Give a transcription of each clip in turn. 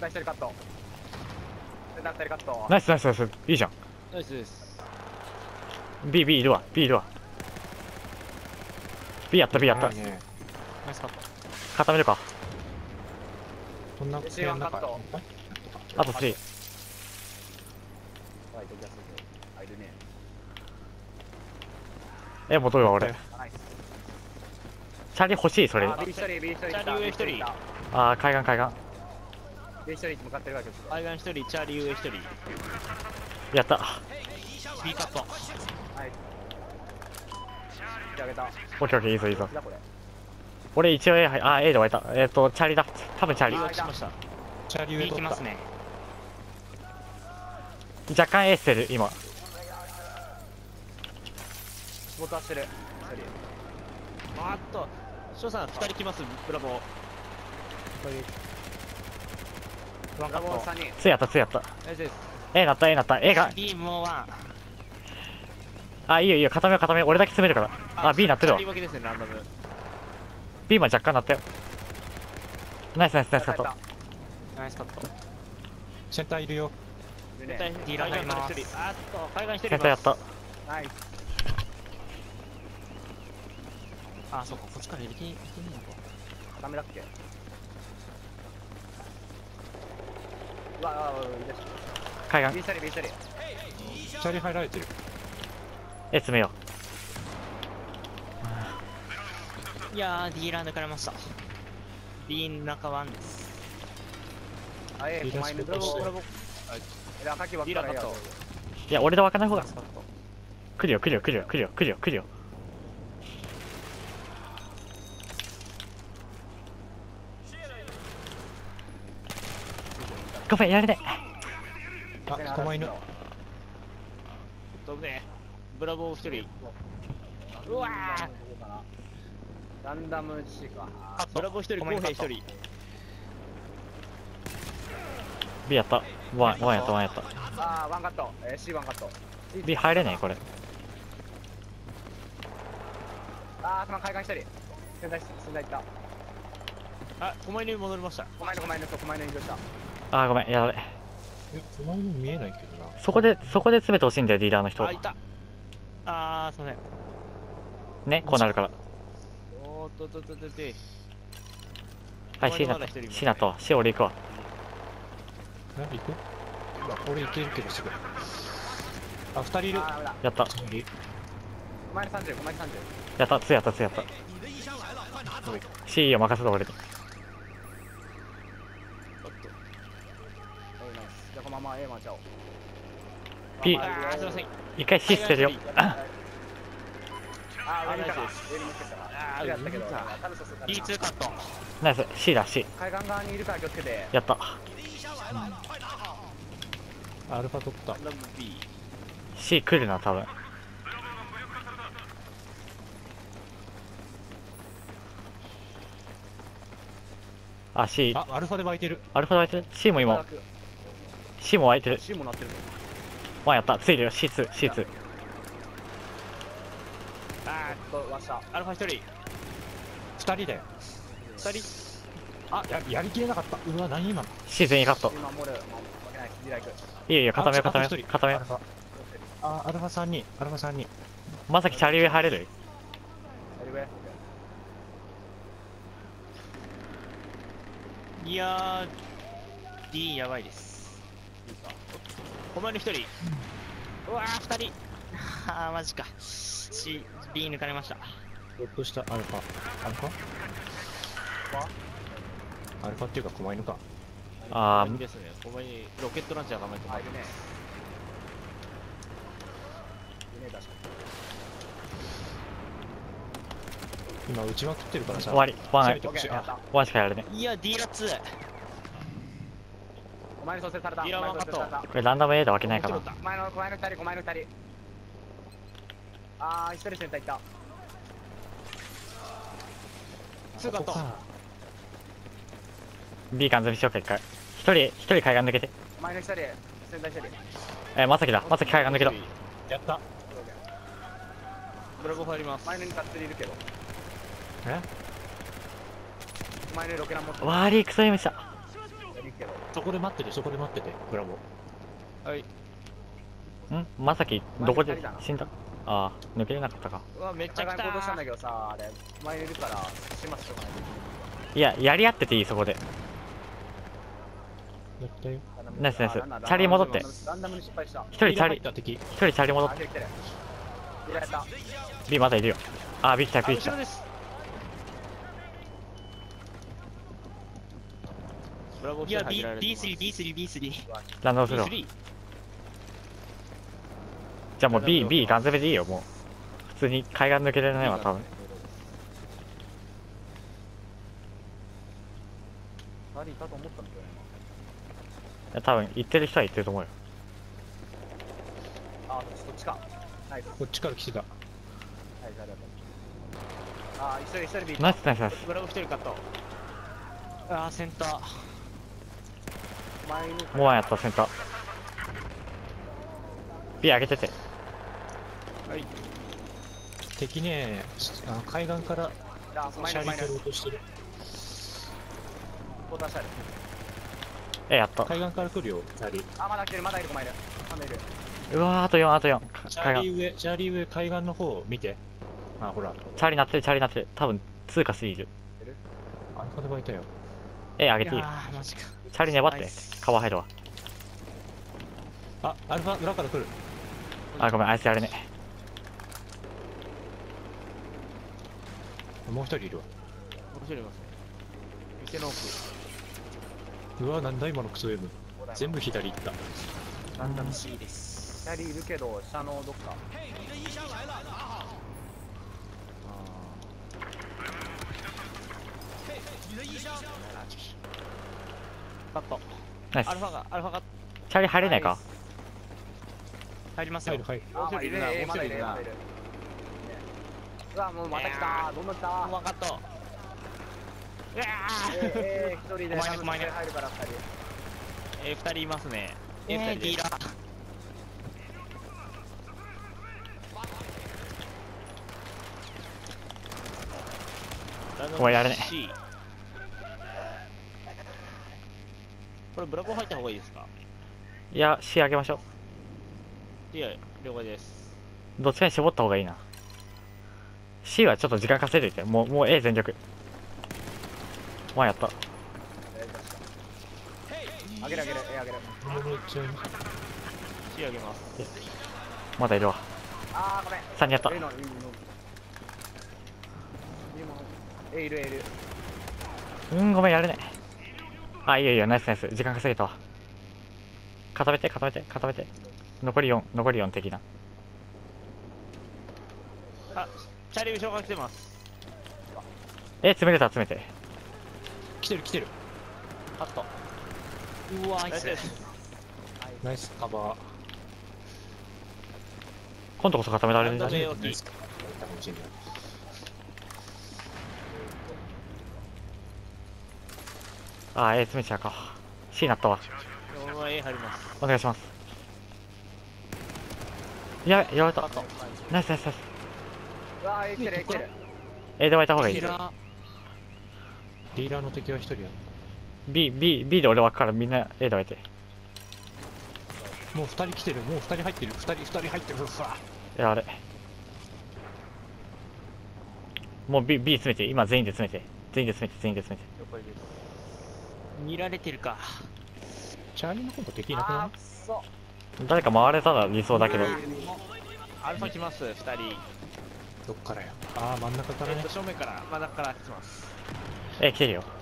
ター1人カット。センター2人カット。 ナイスナイスナイス。いいじゃん。 ナイスです。 B いるわ B いるわ。 B やった B やった。 ナイスカット。 固めるか。 こんな部屋の中にあと3。 はい、ドキャスあ、いるね。 戻るわ俺。 ナイス。 チャリ欲しいそれ。 あ、B 1人、B 1人。 チャーリー上1人。 あー海岸海岸。 B 1人向かってるわけですよ。 海岸1人、チャーリー上1人。 やった。 B カット。 はい。手上げた。 オッケーオッケーいいぞいいぞ。 だこれ。 俺一応 A あ A で終えた。チャーリーだ。多分チャーリー。 落ちました。 チャーリー上 B 取った来ますね。 若干 A してる今。 仕事はしてる。 あっと、翔さん2人来ます。ブラボー。ワンカット。 ブラボー3人。 2やった2やった。 ナイスです。 A なった A なった A が。 B もうワン。 あいいよいいよ固めよう固めよう俺だけ詰めるから。あ B なってるわ。 チャーリー分けですね、ランダム。 B も若干なったよ。ナイスナイスナイスカット。 ナイスカット。 センターいるよ。 いるね。 D ランダム1人。あっと、海岸1人います。 センターやった。 ナイス。 あ、そうか、こっちから入れていいのか。 ダメだっけ。うわあ、いいです。 海 B 岸 1人、B 1人。 チャーリー入られてる。 A 詰めよいやー、D ラン抜かれました。B 中ワンです。 あ、 リーダーシップブラボー、ブラボー。いや、赤ばっかりやる。 う。いや俺で分かんない方がナイスカット。 来るよ来るよ来るよ来るよ来るよ来るよ。ごめんやれねあ、狛犬。 飛ぶね。ブラボー1人。うわー。 ランダム C か。 ブラボー1人、公平1人。 B やったワンやったワンやった。 あー、ワンカット。C ワンカット。 B 入れねえこれ。 あー、その海岸1人。仙台行った。 あ、狛犬に戻りました。 狛犬に移動した。 あーごめんやべ。 狛犬見えないけどな。 そこで詰めてほしいんだよリーダーの人あ、いた。あー、すいません。 ねこうなるから。 おーっとっとっとっとっと。 はい C なった C なったわ C 俺行くわ。 行く？俺行けるけどすぐ。あ、2人いる。 あー、ダメだ。 やった狛犬30、狛犬30。 やった2やった2やった。 C を任せた俺で。 じゃあこのまま A 回っちゃおう。 P あー、すいません。 一回 C 捨てるよ。 あー、上にいたか。 ナイスです上にもしかしたら。 あー、 やったけど、 上にいた多分そうするから B2 カット。 ナイス C だ C 海岸側にいるから気をつけて。 やった。 アルファ取った。 ラブ B。 C 来るな多分。あ C あ、アルファで湧いてる。 アルファ湧いてる C も今 C も湧いてる。 C もなってる。 ワンやったついてるよ C2 あわした。 ー、アルファ1人。 2人だよ。 2人。 あ、やりきれなかった。うわ、何今の。 C 全員カット。 今守る。負けない。リライク。 いいよいいよ固めよう固めよあと一人う固めよアルファ。あ、アルファ3人。アルファ3人。 う。まさきチャリ上入れる。 やるべ。 いやー、D やばいです。狛犬1人。うわー、2人。あー、マジか。C、B 抜かれました。 ロットしたアルファ。アルファアルファっていうか狛犬か。 あいいですね。狛犬、ロケットランチャー構えてあ、 ますいるね。いるね、確か今打ちまくってるからさ。 終わりワン攻めてほしい。 やった。 ワンしかやるね。 いや、D ラッツ。 お前に蘇生された。 リラワンカットおこれランダム A で分けないかな。 前の2人。あー、1人センター行った。 2カット。 B 完全にしようか一回。一人海岸抜けて。 前の1人、センター1人。 まさきだまさき海岸抜けた。 やった。 ブラボー入ります。 前のにがっつりいるけど。 え前のロケラン持ってる。 ワーリークソイムした。 いるけど。 そこで待ってて、そこで待ってて、ブラボー。 はい。 んまさきどこで前に二人だな死んだ？ああ抜けれなかったか。 うわ、めっちゃ来た海岸行動したんだけどさ、あれ前にいるから始末しとかないといいややり合ってていいそこで。 やったよ。 けない。 ナイスナイスあなんだチャリ戻ってランダムに失敗した。 一人チャリ入った敵。 一人チャリ戻っあ、来てる来てる。入れられた。 B まだいるよ。あー B 来たあ、 B 来た。 後ろです。 ブラボーいや、 一人入れられてます B3。 ランダムするわ。 B3。 じゃあもう B ガン攻めでいいよもう。普通に海岸抜けれないわ多分。 二人いたと思ったんだけどね。 いや多分行ってる人は行ってると思うよ。 あ、そっちか。ナイス。 こっちから来てた。 はい、ありがとう。あ、一人 B。 ナイスナイスナイス。 ブラボー1人カット。あー、センター。 前に。 モアンやったセンター。B 上げてて。 はい。 敵ね、海岸からあ、前に前に。 シャリ取ろうとしてる。 こう出したい。 やった。 海岸から来るよ、チャリ。 あ、まだ来てる、まだいる、まだいる。まだいる。 うわーあと4あと4。 チャ海岸。 リ上、チャリ上、海岸の方見て。あ、ほら。 チャリなってるチャリなってる。多分通過している。 アルファで湧いたよ。 上げていいよ。 あー、マジか。 チャリ粘ってナイス。 川入るわ。 あ、アルファ裏から来る。 あごめんあいつやれね。 もう一人いるわ。 もう一人いますね。店の奥。 うわ、なんだ今のクソ M。全部左行った。 ランダム C です。 チャリいるけど、下のどっか。 カット。 ナイス。 アルファが。 チャリ入れないか。 入りますよ。 入る、入る。 あ、まだいるね。まだいる、 もう一人いるなまだいる。うわ、もうまた来た。どんどん来た。 もうカット。うわ一人でお前ねお前ね入るから二人。 2人いますね。 二人ディーラー。 お前やれね C。これブラボー入った方がいいですか？ いや C 上げましょいや、了解です。 う。どっちかに絞った方がいいな。C はちょっと時間稼いでいて。もう A 全力。前やった。 あげるあげる、あげる。 もう一応 C 上げます。 まだいるわ。 あー、ごめん。 3人やった。 いるの。いるいる。 ごめんやれね。あいいよいいよナイスナイス。時間稼げたわ。固めて固めて固めて。残り4的な。 あ、チャリ後ろから来てます。 詰めてた詰めて。 来てる、来てる。 カット。うわ、ナイスです。 ナイスカバー。 今度こそ固められるんじゃね。 ランダムナイスカバー。楽しみだ。 詰めちゃうか。C になったわ。 俺は A 入ります。 お願いします。やられた。 カット。 ナイスナイスナイス。 うわー、来てる、来てる。 で湧いた方がいい。 ディーラディーラーの敵は一人や。 B で俺湧くからみんな A で湧いて。 もう二人来てる、もう二人入ってる、二人入ってる。うわあれ。もう B 詰めて。今全員で詰めて。全員で詰めて。全員で詰めて。 了解です。見られてるか。 チャーリーの方が敵いなくなあー、くそ。 誰か回れたら理想だけど。 アルファ来ます、2人。 い？どっからや。あー、真ん中からね。 正面から、真ん中から来ます。 来てるよ。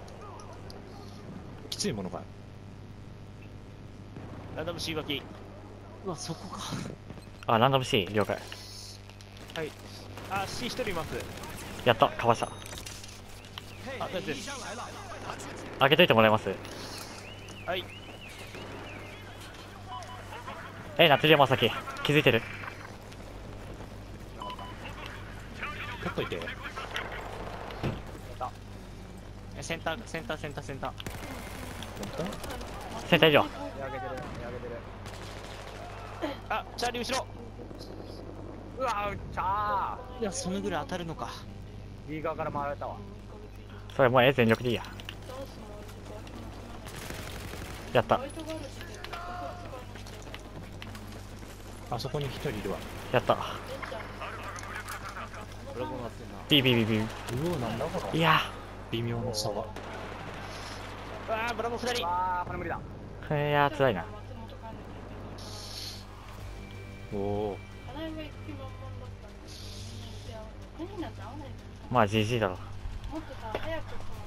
きついものが。 ランダム C 脇。うわ、そこか。 ランダム C 了解。 はい。あ、C 1人います。 やったかわした。 あ、大丈夫です。 開けといてもらえます？ はい。 なってるよまさき。気づいてる。 取っといて。 センター。 本センターいるよ。 あげてる、あげてる。 あ、チャーリー後ろ。 うわー、チャいや、そのぐらい当たるのか。 ー。B 側から回られたわ。 それもう A 全力でいいや。 やった。 あそこに一人いるわ。 やった。 ブラボーなってんな。 ビビビビうお、なんだこれ。 いや微妙な差が。 うわー、ブラボー2人。 あーこれ無理だ。 いやー、辛いな。 おお。 まあ GG だろ。 もっとさ、早くさ、